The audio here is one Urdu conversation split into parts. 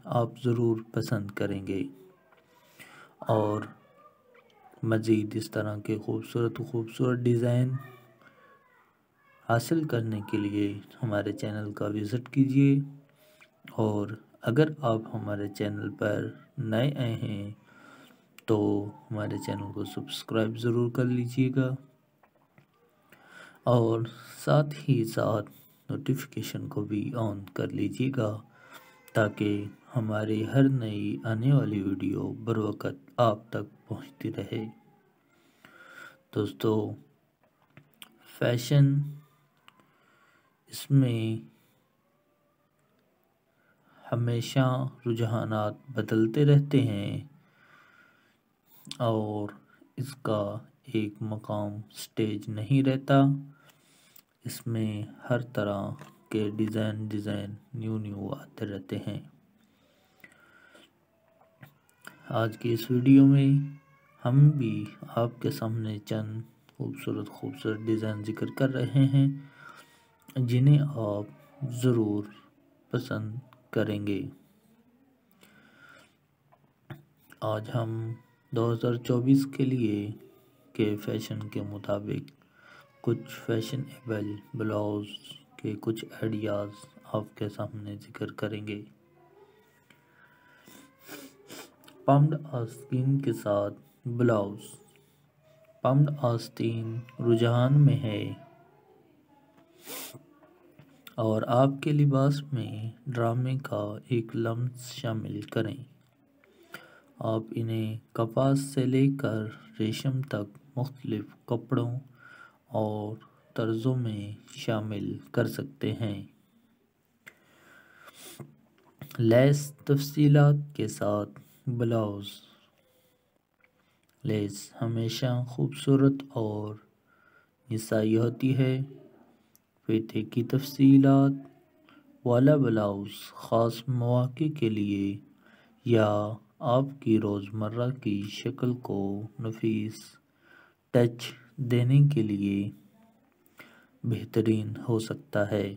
آپ ضرور پسند کریں گے، اور مزید اس طرح کے خوبصورت ڈیزائن حاصل کرنے کے لیے ہمارے چینل کا وزٹ کیجیے، اور اگر آپ ہمارے چینل پر نئے آئے ہیں تو ہمارے چینل کو سبسکرائب ضرور کر لیجیے گا، اور ساتھ ہی ساتھ نوٹیفیکیشن کو بھی آن کر لیجیے گا تاکہ ہماری ہر نئی آنے والی ویڈیو بروقت آپ تک پہنچتی رہے۔ دوستو، فیشن اس میں ہمیشہ رجحانات بدلتے رہتے ہیں، اور اس کا ایک مقام سٹیج نہیں رہتا، اس میں ہر طرح کے ڈیزائن نیو آتے رہتے ہیں۔ آج کی اس ویڈیو میں ہم بھی آپ کے سامنے چند خوبصورت ڈیزائن ذکر کر رہے ہیں جنہیں آپ ضرور پسند کریں گے۔ آج ہم 2024 کے لیے کے فیشن کے مطابق کچھ فیشنیبل بلاؤز کے کچھ آئیڈیاز آپ کے سامنے ذکر کریں گے۔ پمپڈ آستین کے ساتھ بلاؤز۔ پمپڈ آستین رجحان میں ہے، اور آپ کے لباس میں ڈرامے کا ایک لمس شامل کریں۔ آپ انہیں کپاس سے لے کر ریشم تک مختلف کپڑوں اور طرزوں میں شامل کر سکتے ہیں۔ لیس تفصیلات کے ساتھ بلاؤز۔ لیس ہمیشہ خوبصورت اور نسائی ہوتی ہے۔ فیتے کی تفصیلات والا بلاؤز خاص مواقع کے لیے یا آپ کی روزمرہ کی شکل کو نفیس ٹچ دینے کے لیے بہترین ہو سکتا ہے۔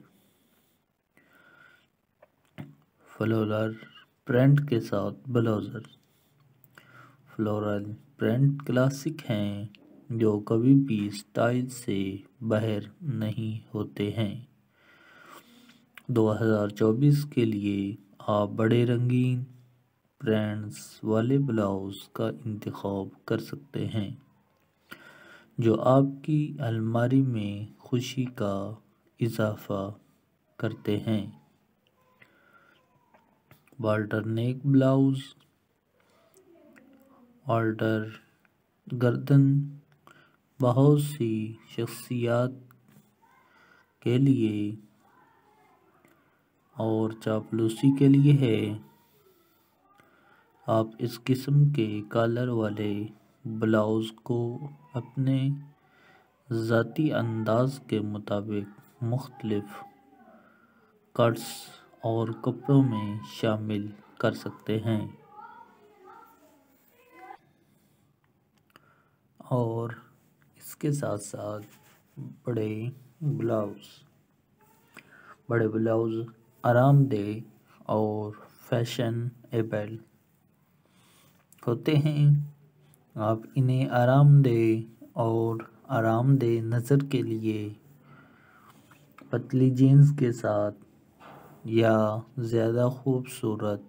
فلورل پرنٹ کے ساتھ بلاؤزر۔ فلورل پرنٹ کلاسک ہیں جو کبھی بھی سٹائل سے باہر نہیں ہوتے ہیں۔ 2024 کے لیے آپ بڑے رنگین پرنٹس والے بلاؤز کا انتخاب کر سکتے ہیں جو آپ کی الماری میں خوشی کا اضافہ کرتے ہیں۔ والٹر نیک بلاؤز۔ والٹر گردن بہت سی شخصیات کے لیے اور چاپلوسی کے لیے ہے۔ آپ اس قسم کے کالر والے بلاؤز کو اپنے ذاتی انداز کے مطابق مختلف کٹس اور کپڑوں میں شامل کر سکتے ہیں۔ اور اس کے ساتھ ساتھ بڑے بلاؤز آرام دہ اور فیشنیبل ہوتے ہیں۔ آپ انہیں آرام دہ نظر کے لیے پتلی جینز کے ساتھ یا زیادہ خوبصورت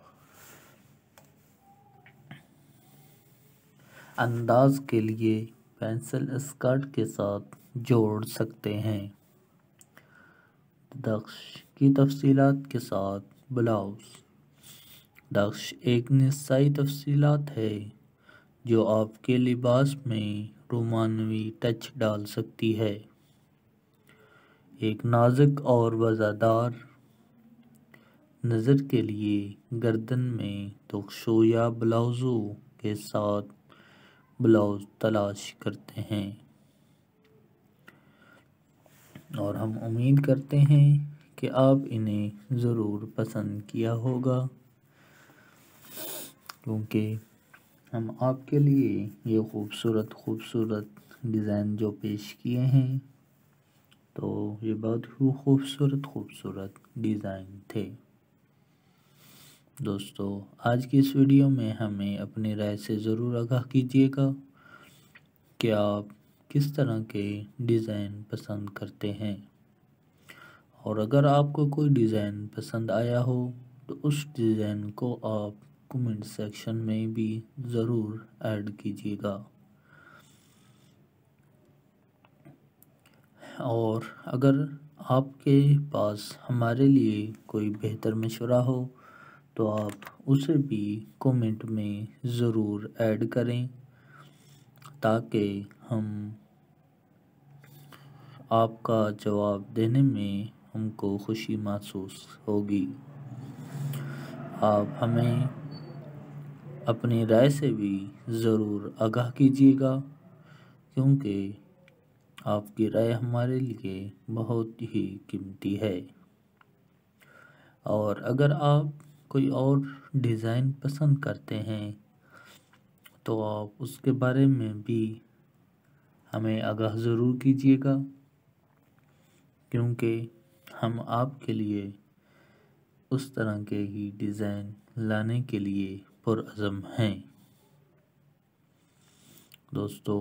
انداز کے لیے پینسل اسکرٹ کے ساتھ جوڑ سکتے ہیں۔ دکش کی تفصیلات کے ساتھ بلاؤز۔ دکش ایک نسائی تفصیلات ہے جو آپ کے لباس میں رومانوی ٹچ ڈال سکتی ہے۔ ایک نازک اور وزادار نظر کے لیے گردن میں دکشوں یا بلوزوں کے ساتھ بلاؤز تلاش کرتے ہیں، اور ہم امید کرتے ہیں کہ آپ انہیں ضرور پسند کیا ہوگا، کیونکہ ہم آپ کے لیے یہ خوبصورت ڈیزائن جو پیش کیے ہیں تو یہ بہت ہی خوبصورت ڈیزائن تھے۔ دوستو آج کی اس ویڈیو میں ہمیں اپنی رائے سے ضرور آگاہ کیجیے گا کہ آپ کس طرح کے ڈیزائن پسند کرتے ہیں، اور اگر آپ کو کوئی ڈیزائن پسند آیا ہو تو اس ڈیزائن کو آپ کمنٹ سیکشن میں بھی ضرور ایڈ کیجیے گا، اور اگر آپ کے پاس ہمارے لیے کوئی بہتر مشورہ ہو تو آپ اسے بھی کومنٹ میں ضرور ایڈ کریں تاکہ ہم آپ کا جواب دینے میں ہم کو خوشی محسوس ہوگی۔ آپ ہمیں اپنی رائے سے بھی ضرور آگاہ کیجیے گا، کیونکہ آپ کی رائے ہمارے لیے بہت ہی قیمتی ہے، اور اگر آپ کوئی اور ڈیزائن پسند کرتے ہیں تو آپ اس کے بارے میں بھی ہمیں آگاہ ضرور کیجیے گا، کیونکہ ہم آپ کے لیے اس طرح کے ہی ڈیزائن لانے کے لیے پرعزم ہیں۔ دوستو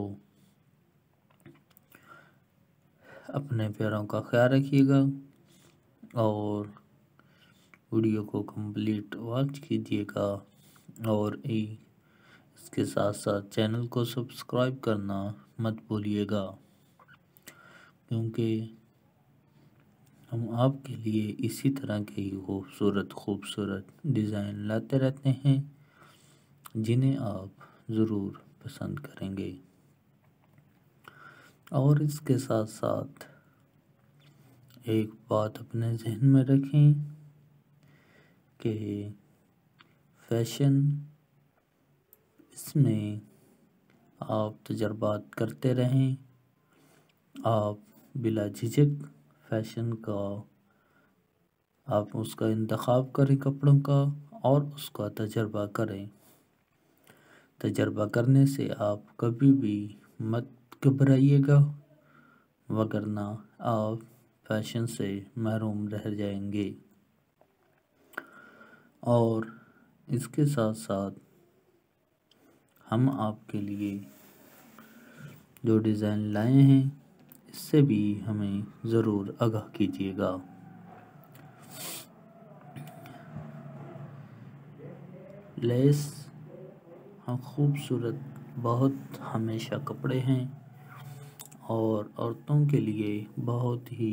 اپنے پیاروں کا خیال رکھیے گا اور ویڈیو کو کمپلیٹ واچ کیجیے گا، اور اس کے ساتھ ساتھ چینل کو سبسکرائب کرنا مت بھولیے گا، کیونکہ ہم آپ کے لیے اسی طرح کے ہی خوبصورت ڈیزائن لاتے رہتے ہیں جنہیں آپ ضرور پسند کریں گے۔ اور اس کے ساتھ ساتھ ایک بات اپنے ذہن میں رکھیں کہ فیشن، اس میں آپ تجربات کرتے رہیں، آپ بلا جھجک فیشن کا آپ اس کا انتخاب کریں کپڑوں کا، اور اس کا تجربہ کریں۔ تجربہ کرنے سے آپ کبھی بھی مت گھبرائیے گا، وگرنہ آپ فیشن سے محروم رہ جائیں گے۔ اور اس کے ساتھ ساتھ ہم آپ کے لیے جو ڈیزائن لائے ہیں اس سے بھی ہمیں ضرور آگاہ کیجیے گا۔ لیس خوبصورت بہت ہمیشہ کپڑے ہیں اور عورتوں کے لیے بہت ہی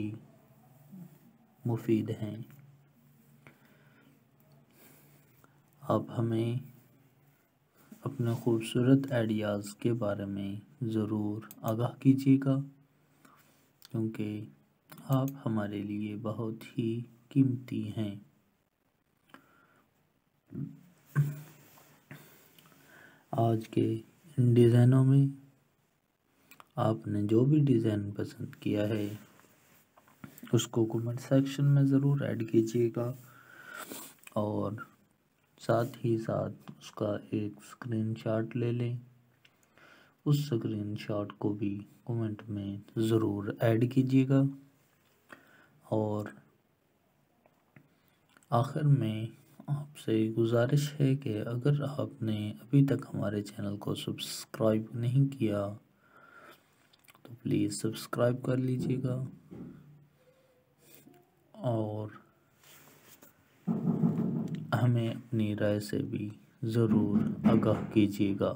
مفید ہیں۔ آپ ہمیں اپنے خوبصورت آئیڈیاز کے بارے میں ضرور آگاہ کیجیے گا، کیونکہ آپ ہمارے لیے بہت ہی قیمتی ہیں۔ آج کے ان ڈیزائنوں میں آپ نے جو بھی ڈیزائن پسند کیا ہے اس کو کمنٹ سیکشن میں ضرور ایڈ کیجیے گا، اور ساتھ ہی ساتھ اس کا ایک اسکرین شاٹ لے لیں، اس اسکرین شاٹ کو بھی کمنٹ میں ضرور ایڈ کیجیے گا۔ اور آخر میں آپ سے گزارش ہے کہ اگر آپ نے ابھی تک ہمارے چینل کو سبسکرائب نہیں کیا تو پلیز سبسکرائب کر لیجیے گا، اور ہمیں اپنی رائے سے بھی ضرور آگاہ کیجیے گا،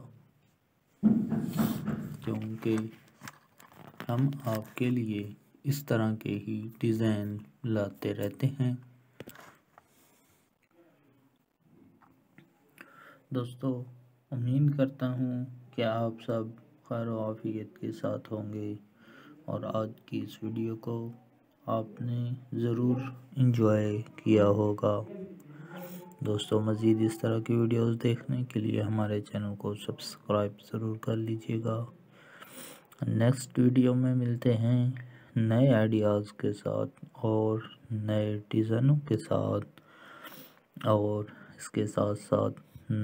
کیونکہ ہم آپ کے لیے اس طرح کے ہی ڈیزائن لاتے رہتے ہیں۔ دوستو امید کرتا ہوں کہ آپ سب خیر و عافیت کے ساتھ ہوں گے، اور آج کی اس ویڈیو کو آپ نے ضرور انجوائے کیا ہوگا۔ دوستو مزید اس طرح کی ویڈیوز دیکھنے کے لیے ہمارے چینل کو سبسکرائب ضرور کر لیجیے گا۔ نیکسٹ ویڈیو میں ملتے ہیں نئے آئیڈیاز کے ساتھ اور نئے ڈیزائنوں کے ساتھ، اور اس کے ساتھ ساتھ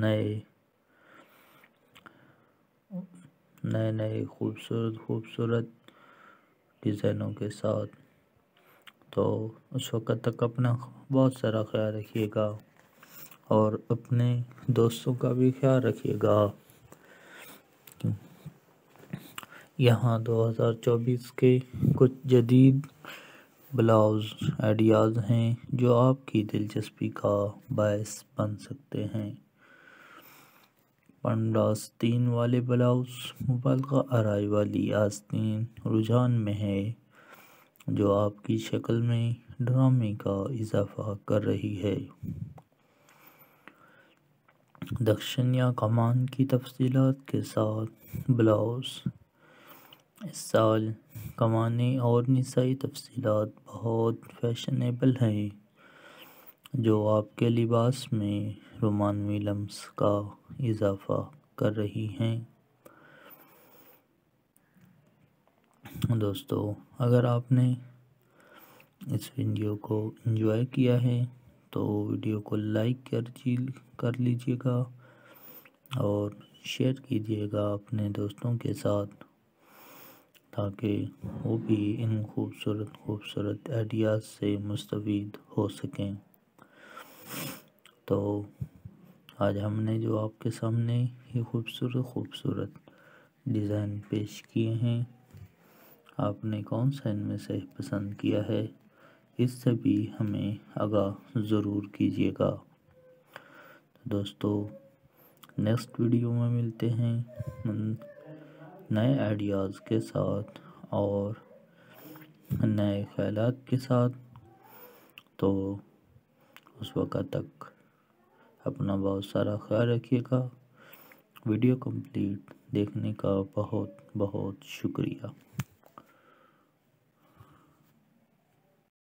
نئے خوبصورت ڈیزائنوں کے ساتھ۔ تو اس وقت تک اپنا بہت سارا خیال رکھیے گا۔ اور اپنے دوستوں کا بھی خیال رکھیے گا۔ یہاں 2024 کے کچھ جدید بلاؤز آئیڈیاز ہیں جو آپ کی دلچسپی کا باعث بن سکتے ہیں۔ پنڈ آستین والے بلاؤز مبالغہ آرائی والی آستین رجحان میں ہے جو آپ کی شکل میں ڈرامے کا اضافہ کر رہی ہے۔ دکشن یا کمان کی تفصیلات کے ساتھ بلاؤز۔ اس سال کمانیں اور نسائی تفصیلات بہت فیشنیبل ہیں جو آپ کے لباس میں رومانوی لمس کا اضافہ کر رہی ہیں۔ دوستو، اگر آپ نے اس ویڈیو کو انجوائے کیا ہے تو ویڈیو کو لائک کر لیجئے گا اور شیئر کیجئے گا اپنے دوستوں کے ساتھ تاکہ وہ بھی ان خوبصورت آئیڈیاز سے مستفید ہو سکیں۔ تو آج ہم نے جو آپ کے سامنے یہ خوبصورت ڈیزائن پیش کیے ہیں، آپ نے کون سا ان میں سے پسند کیا ہے، اس سے بھی ہمیں آگاہ ضرور کیجیے گا۔ دوستو، نیکسٹ ویڈیو میں ملتے ہیں نئے آئیڈیاز کے ساتھ اور نئے خیالات کے ساتھ۔ تو اس وقت تک اپنا بہت سارا خیال رکھیے گا۔ ویڈیو کمپلیٹ دیکھنے کا بہت بہت شکریہ۔